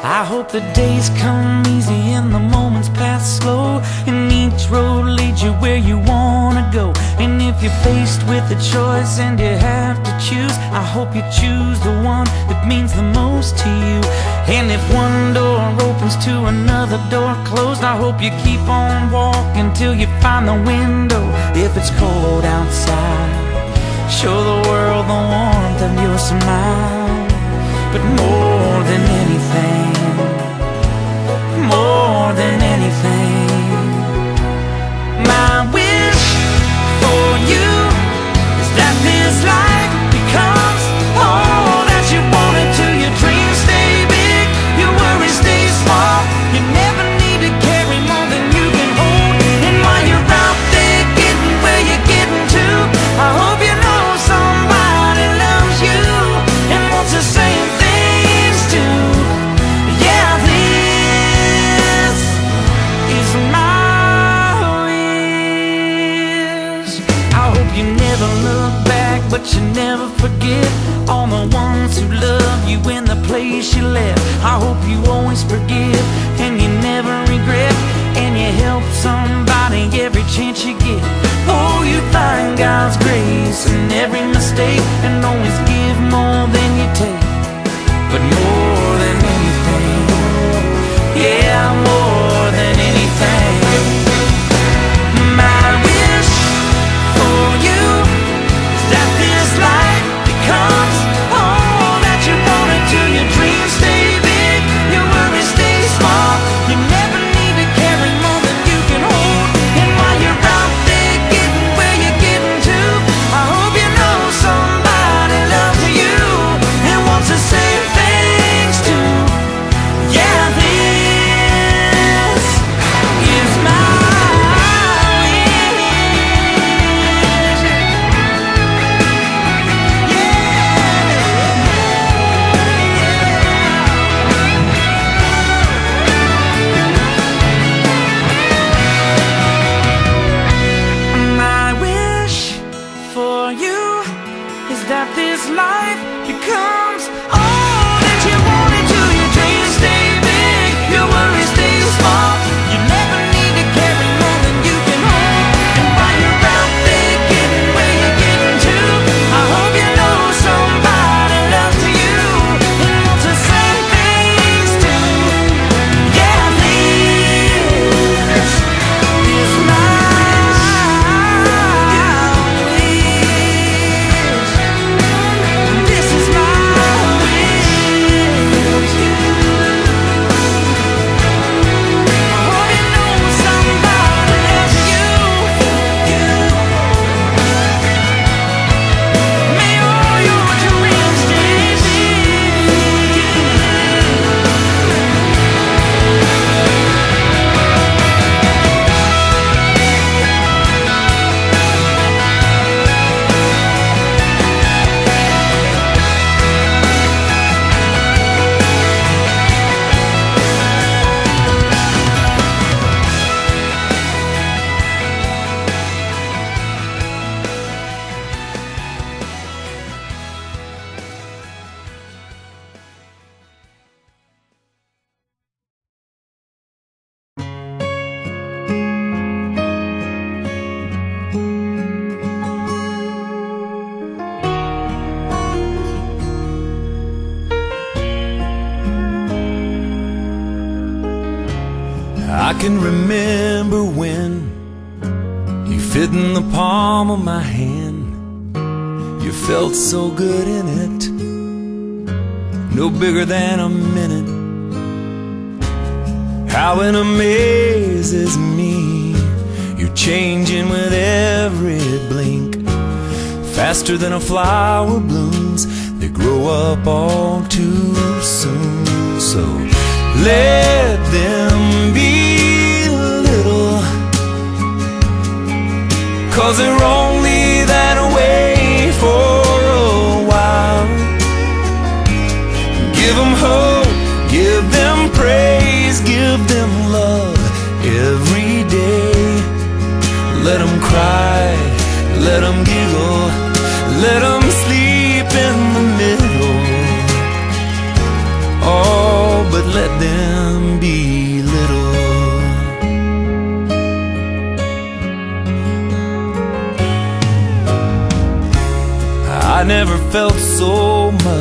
I hope the days come easy and the moments pass slow, and each road leads you where you wanna go. And if you're faced with a choice and you have to choose, I hope you choose the one that means the most to you. And if one door opens to another door closed, I hope you keep on walking till you find the window. If it's cold outside, show the world the warmth of your smile. But more than anything, more than anything, my wish for you is that this life becomes all that you want it to. Your dreams stay big, your worries stay small. You never need to carry more than you can hold. And while you're out there getting where you're getting to, I hope you know somebody loves you and wants the same things too. Yeah, this is my wish. I hope you never look back, but you never forget all the ones who love you in the place you left. I hope you always forgive and you never regret, and you help somebody every chance you get. Oh, you find God's grace in every mistake, and always give more than you take. But more than anything, yeah, more than anything, my wish for you is that this life becomes all that you want it to. Your dreams stay big, your worries stay small. You never need to carry more than you can hold. And while you're out there getting where you're getting to, I hope you know somebody loves you and wants the same things too. Yeah, this is my wish. My wish for you is that this life becomes all that you want it to. Your dreams stay big, your worries stay small. You never need to carry more than you can hold. And while you're out there getting where you're getting to, I hope you know somebody loves you and wants the same things too. Yeah, this is my wish. This is my wish. I hope you know somebody loves you. May all your dreams stay big. I can remember when you fit in the palm of my hand. You felt so good in it, no bigger than a minute. How it amazes me, you're changing with every blink, faster than a flower blooms. They grow up all too soon. So let them be little, 'cause they're only that way for a while. Give them hope, give them praise, give them love every day. Let them cry, let them giggle, let them sleep in the middle. Oh, but let them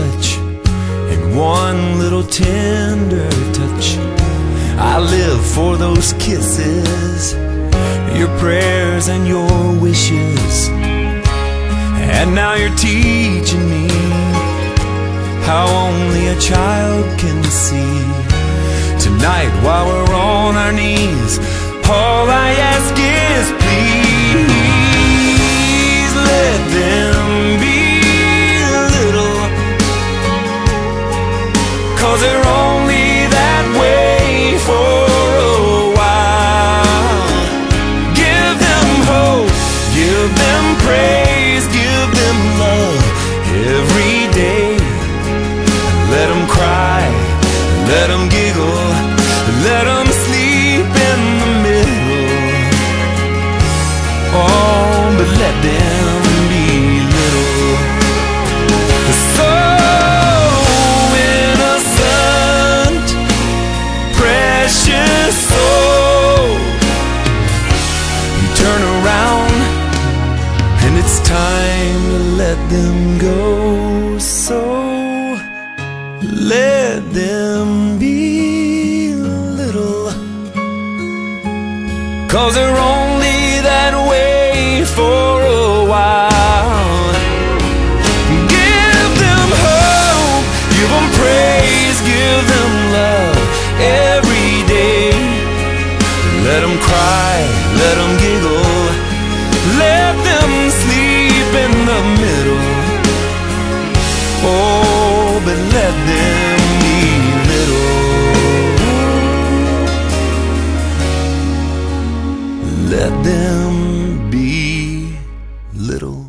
much in one little tender touch. I live for those kisses, your prayers and your wishes. And now you're teaching me how only a child can see. Tonight while we're on our knees, all I ask is please let them be little, 'cause they're only that way for a while. Give them hope, give them praise, give them love every day. Let them cry, let them giggle, let them sleep in the middle. Oh, but let them be little. So innocent, precious soul. You turn around and it's time to let them go. So let them be little, 'cause they're only that way for a while. Give them hope, give them praise, give them love every day. Let them cry, let them giggle, let them sleep in the middle. Oh, but let them be little. Let them be little.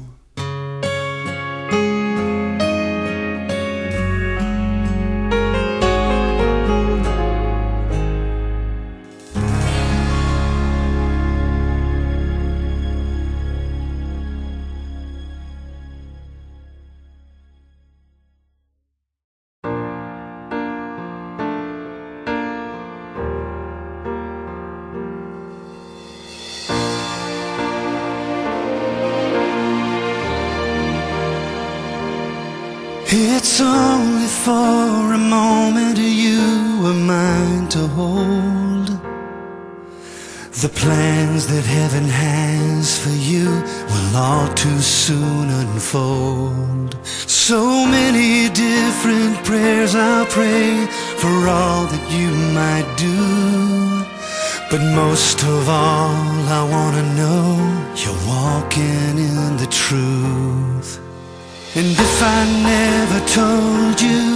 It's only for a moment you are mine to hold. The plans that heaven has for you will all too soon unfold. So many different prayers I'll pray for all that you might do, but most of all I wanna know you're walking in the truth. And if I never told you